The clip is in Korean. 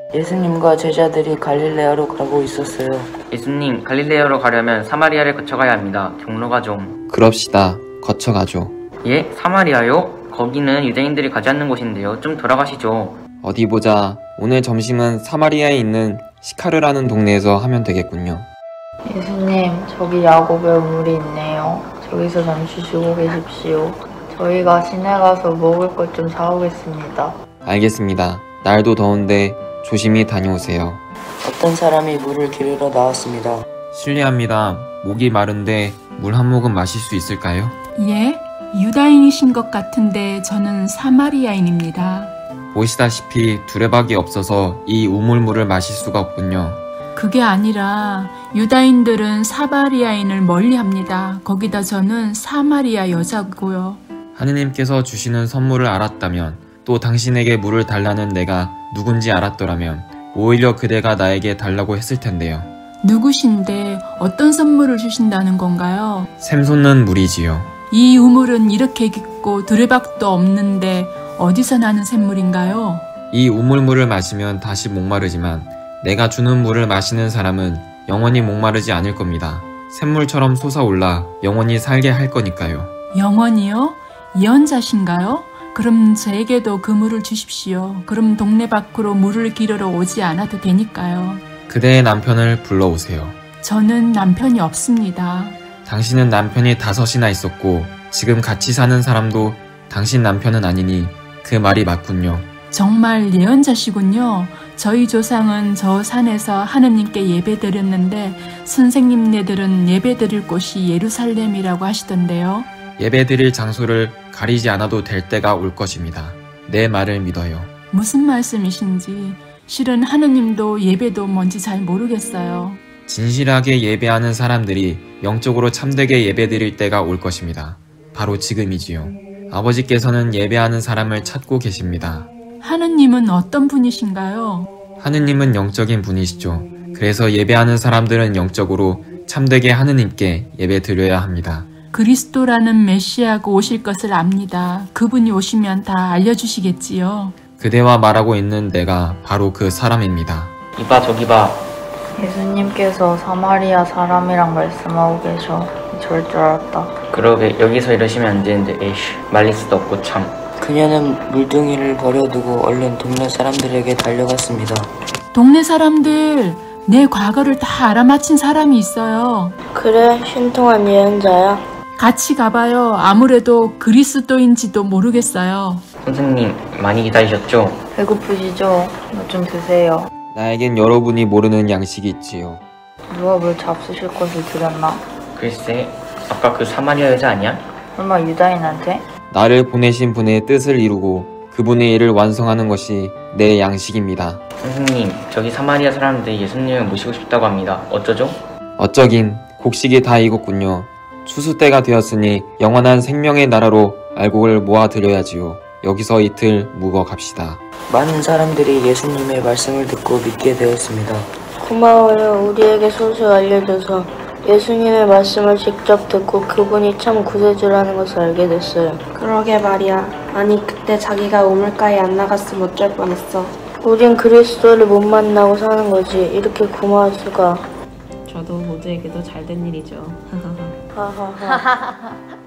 예수님과 제자들이 갈릴레아로 가고 있었어요. 예수님, 갈릴레아로 가려면 사마리아를 거쳐가야 합니다. 경로가 좀... 그럽시다. 거쳐가죠. 예? 사마리아요? 거기는 유대인들이 가지 않는 곳인데요. 좀 돌아가시죠. 어디 보자. 오늘 점심은 사마리아에 있는 시카르라는 동네에서 하면 되겠군요. 예수님, 저기 야곱의 우물이 있네요. 저기서 잠시 쉬고 계십시오. 저희가 시내 가서 먹을 것 좀 사오겠습니다. 알겠습니다. 날도 더운데 조심히 다녀오세요. 어떤 사람이 물을 기르러 나왔습니다. 실례합니다. 목이 마른데 물 한 모금 마실 수 있을까요? 예? 유다인이신 것 같은데 저는 사마리아인입니다. 보시다시피 두레박이 없어서 이 우물물을 마실 수가 없군요. 그게 아니라 유다인들은 사마리아인을 멀리합니다. 거기다 저는 사마리아 여자고요. 하느님께서 주시는 선물을 알았다면, 또 당신에게 물을 달라는 내가 누군지 알았더라면 오히려 그대가 나에게 달라고 했을 텐데요. 누구신데 어떤 선물을 주신다는 건가요? 샘솟는 물이지요. 이 우물은 이렇게 깊고 두레박도 없는데 어디서 나는 샘물인가요? 이 우물물을 마시면 다시 목마르지만 내가 주는 물을 마시는 사람은 영원히 목마르지 않을 겁니다. 샘물처럼 솟아올라 영원히 살게 할 거니까요. 영원히요? 예언자신가요? 그럼 저에게도 그 물을 주십시오. 그럼 동네 밖으로 물을 기르러 오지 않아도 되니까요. 그대의 남편을 불러오세요. 저는 남편이 없습니다. 당신은 남편이 5이나 있었고 지금 같이 사는 사람도 당신 남편은 아니니 그 말이 맞군요. 정말 예언자시군요. 저희 조상은 저 산에서 하느님께 예배드렸는데 선생님네들은 예배드릴 곳이 예루살렘이라고 하시던데요. 예배드릴 장소를 가리지 않아도 될 때가 올 것입니다. 내 말을 믿어요. 무슨 말씀이신지 실은 하느님도 예배도 뭔지 잘 모르겠어요. 진실하게 예배하는 사람들이 영적으로 참되게 예배드릴 때가 올 것입니다. 바로 지금이지요. 아버지께서는 예배하는 사람을 찾고 계십니다. 하느님은 어떤 분이신가요? 하느님은 영적인 분이시죠. 그래서 예배하는 사람들은 영적으로 참되게 하느님께 예배드려야 합니다. 그리스도라는 메시아가 오실 것을 압니다. 그분이 오시면 다 알려주시겠지요. 그대와 말하고 있는 내가 바로 그 사람입니다. 이봐 저기 봐. 예수님께서 사마리아 사람이랑 말씀하고 계셔. 저럴 줄 알았다. 그러게 여기서 이러시면 안 되는데 에이씨 말릴 수도 없고 참. 그녀는 물동이를 버려두고 얼른 동네 사람들에게 달려갔습니다. 동네 사람들, 내 과거를 다 알아맞힌 사람이 있어요. 그래, 신통한 예언자야. 같이 가봐요. 아무래도 그리스도인지도 모르겠어요. 선생님 많이 기다리셨죠? 배고프시죠? 뭐 좀 드세요. 나에겐 여러분이 모르는 양식이 있지요. 누가 뭘 잡수실 것을 드렸나? 글쎄 아까 그 사마리아 여자 아니야? 설마 유다인한테? 나를 보내신 분의 뜻을 이루고 그분의 일을 완성하는 것이 내 양식입니다. 선생님 저기 사마리아 사람들이 예수님을 모시고 싶다고 합니다. 어쩌죠? 어쩌긴 곡식이 다 익었군요. 추수 때가 되었으니 영원한 생명의 나라로 알곡을 모아드려야지요. 여기서 이틀 묵어 갑시다. 많은 사람들이 예수님의 말씀을 듣고 믿게 되었습니다. 고마워요. 우리에게 소식 알려줘서 예수님의 말씀을 직접 듣고 그분이 참 구세주라는 것을 알게 됐어요. 그러게 말이야. 아니 그때 자기가 우물가에 안 나갔으면 어쩔 뻔했어. 우린 그리스도를 못 만나고 사는 거지. 이렇게 고마울 수가. 저도 모두에게도 잘된 일이죠. 하하하.